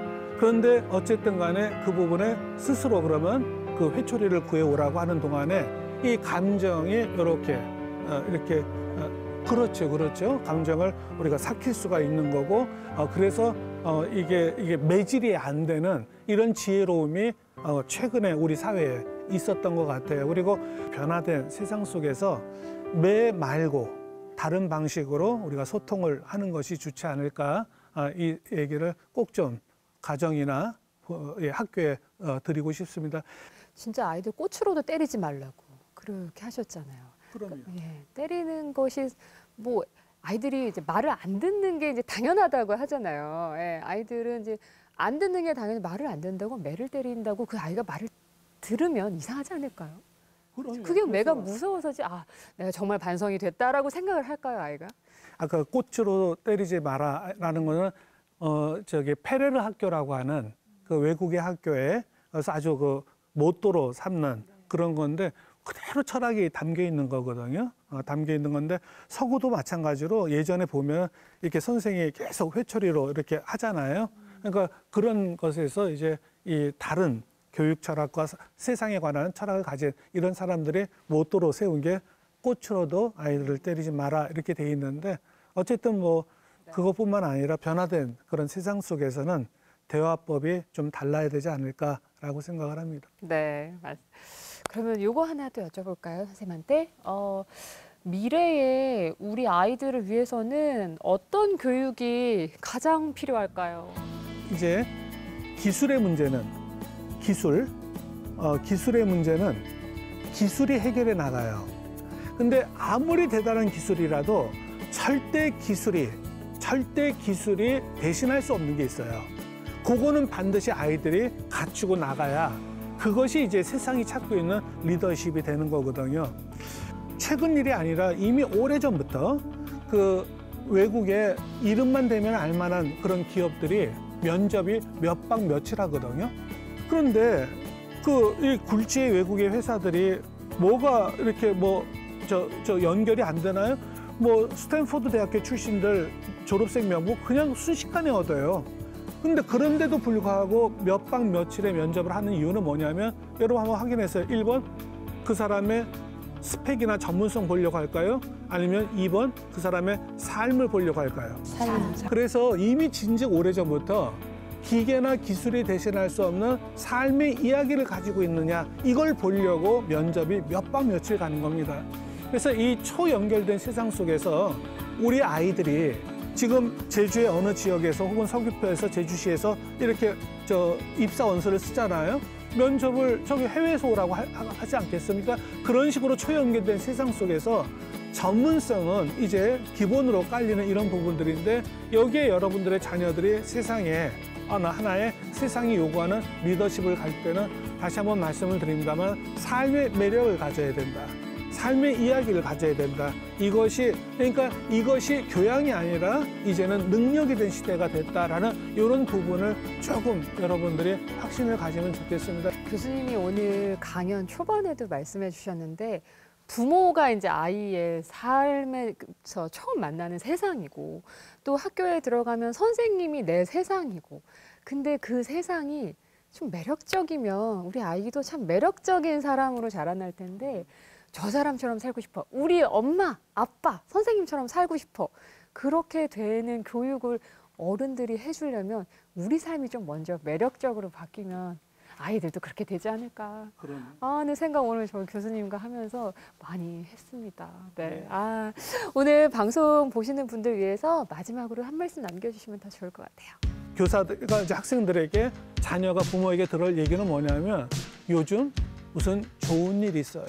그런데 어쨌든 간에 그 부분에 스스로 그러면 그 회초리를 구해오라고 하는 동안에 이 감정이 이렇게 어, 이렇게 어, 그렇죠, 그렇죠. 감정을 우리가 삭힐 수가 있는 거고 어, 그래서 어, 이게 이게 매질이 안 되는 이런 지혜로움이 어, 최근에 우리 사회에 있었던 것 같아요. 그리고 변화된 세상 속에서 매 말고 다른 방식으로 우리가 소통을 하는 것이 좋지 않을까 어, 이 얘기를 꼭 좀 가정이나 어, 예, 학교에 어, 드리고 싶습니다. 진짜 아이들 꽃으로도 때리지 말라고 그렇게 하셨잖아요. 그럼요. 예, 때리는 것이 뭐 아이들이 이제 말을 안 듣는 게 이제 당연하다고 하잖아요. 예, 아이들은 이제 안 듣는 게 당연히 말을 안 듣는다고 매를 때린다고 그 아이가 말을 들으면 이상하지 않을까요? 그럼요. 그게 매가 그래서 무서워서지 아 내가 정말 반성이 됐다라고 생각을 할까요, 아이가? 아까 꽃으로 때리지 마라라는 거는 어 저기 페레르 학교라고 하는 그 외국의 학교에 그래서 아주 그 모토로 삼는 그런 건데 그대로 철학이 담겨 있는 거거든요. 어, 담겨 있는 건데 서구도 마찬가지로 예전에 보면 이렇게 선생이 계속 회초리로 이렇게 하잖아요. 그러니까 그런 것에서 이제 이 다른 교육 철학과 세상에 관한 철학을 가진 이런 사람들이 모토로 세운 게 꽃으로도 아이들을 때리지 마라 이렇게 돼 있는데 어쨌든 뭐 그것뿐만 아니라 변화된 그런 세상 속에서는 대화법이 좀 달라야 되지 않을까라고 생각을 합니다. 네, 맞. 그러면 요거 하나 또 여쭤볼까요, 선생님한테? 어, 미래에 우리 아이들을 위해서는 어떤 교육이 가장 필요할까요? 이제 기술의 문제는 기술, 어, 기술의 문제는 기술이 해결해 나가요. 근데 아무리 대단한 기술이라도 절대 기술이 절대 기술이 대신할 수 없는 게 있어요. 그거는 반드시 아이들이 갖추고 나가야 그것이 이제 세상이 찾고 있는 리더십이 되는 거거든요. 최근 일이 아니라 이미 오래전부터 그 외국에 이름만 대면 알만한 그런 기업들이 면접이 몇 박 며칠 하거든요. 그런데 그 이 굴지의 외국의 회사들이 뭐가 이렇게 뭐 저 저 연결이 안 되나요? 뭐 스탠포드 대학교 출신들 졸업생 명부 그냥 순식간에 얻어요. 근데 그런데도 불구하고 몇 박 며칠의 면접을 하는 이유는 뭐냐면 여러분 한번 확인했어요. 일 번 그 사람의 스펙이나 전문성 보려고 할까요? 아니면 이 번 그 사람의 삶을 보려고 할까요? 삶. 그래서 이미 진즉 오래전부터 기계나 기술이 대신할 수 없는 삶의 이야기를 가지고 있느냐 이걸 보려고 면접이 몇 박 며칠 가는 겁니다. 그래서 이 초연결된 세상 속에서 우리 아이들이 지금 제주의 어느 지역에서 혹은 서귀포에서 제주시에서 이렇게 저 입사 원서를 쓰잖아요. 면접을 저기 해외에서 오라고 하, 하지 않겠습니까? 그런 식으로 초연결된 세상 속에서 전문성은 이제 기본으로 깔리는 이런 부분들인데 여기에 여러분들의 자녀들이 세상에 어느 하나의 세상이 요구하는 리더십을 갈 때는 다시 한번 말씀을 드립니다만 삶의 매력을 가져야 된다. 삶의 이야기를 가져야 된다. 이것이 그러니까 이것이 교양이 아니라 이제는 능력이 된 시대가 됐다라는 이런 부분을 조금 여러분들이 확신을 가지면 좋겠습니다. 교수님이 오늘 강연 초반에도 말씀해 주셨는데 부모가 이제 아이의 삶에서 처음 만나는 세상이고 또 학교에 들어가면 선생님이 내 세상이고 근데 그 세상이 좀 매력적이면 우리 아이도 참 매력적인 사람으로 자라날 텐데 저 사람처럼 살고 싶어. 우리 엄마, 아빠, 선생님처럼 살고 싶어. 그렇게 되는 교육을 어른들이 해주려면 우리 삶이 좀 먼저 매력적으로 바뀌면 아이들도 그렇게 되지 않을까. 그럼. 아, 네 생각 오늘 저희 교수님과 하면서 많이 했습니다. 네. 아, 오늘 방송 보시는 분들 위해서 마지막으로 한 말씀 남겨주시면 더 좋을 것 같아요. 교사가 이제 학생들에게 자녀가 부모에게 들을 얘기는 뭐냐면 요즘 무슨 좋은 일 있어요?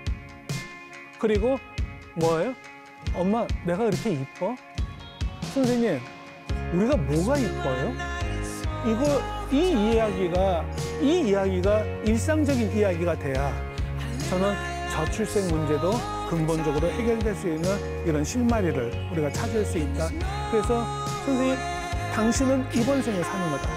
그리고 뭐예요? 엄마, 내가 그렇게 이뻐? 선생님, 우리가 뭐가 이뻐요? 이거 이 이야기가 이 이야기가 일상적인 이야기가 돼야 저는 저출생 문제도 근본적으로 해결될 수 있는 이런 실마리를 우리가 찾을 수 있다. 그래서 선생님, 당신은 이번 생을 사는 거다.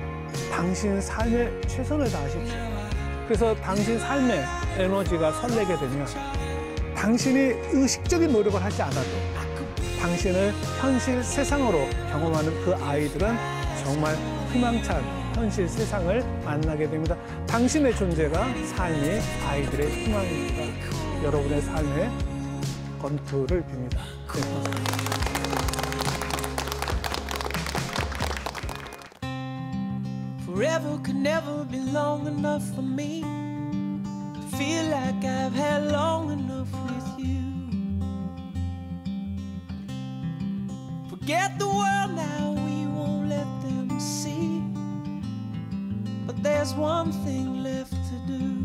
당신 삶에 최선을 다하십시오. 그래서 당신 삶에 에너지가 설레게 되면 당신이 의식적인 노력을 하지 않아도 당신을 현실 세상으로 경험하는 그 아이들은 정말 희망찬 현실 세상을 만나게 됩니다. 당신의 존재가 삶의 아이들의 희망입니다. 여러분의 삶의 건투를 빕니다. Forever could never be long enough for me. Feel like I've had long enough with you. Forget the world now, we won't let them see. But there's one thing left to do.